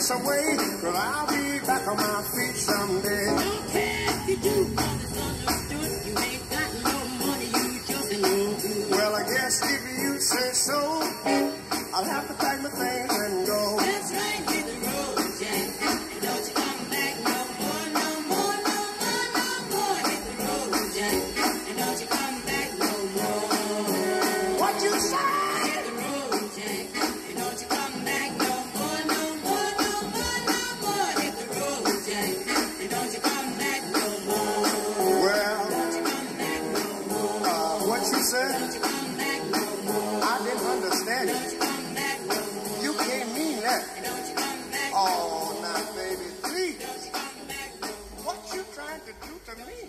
this away, but I'll be back on my feet someday. Don't care if you do, 'cause it's understood. You ain't got no money, you just no good. Well, I guess if you say so, I'll have to pack my things and go. That's right, hit the road, Jack. And don't you come back no more, no more, no more, no more. Hit the road, Jack. And don't you come back no more. What you say? Hit the road, Jack. And don't you come back no more, no more, no more, no more. Hit the road, Jack. And don't you come back no more. Well, Don't you come back no more. what you said? Don't you come back no more. I didn't understand Don't it. you come back no more. You can't mean that. Don't you come back. Oh, now, baby, please. Don't you come back no more. What you trying to do to me?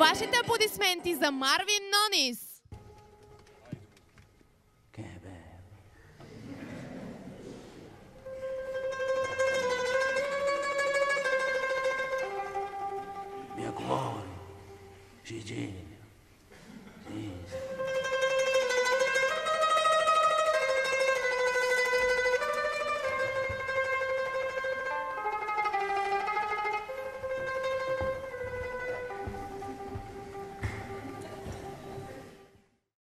Вашите аплодисменти за Марвин Нонис!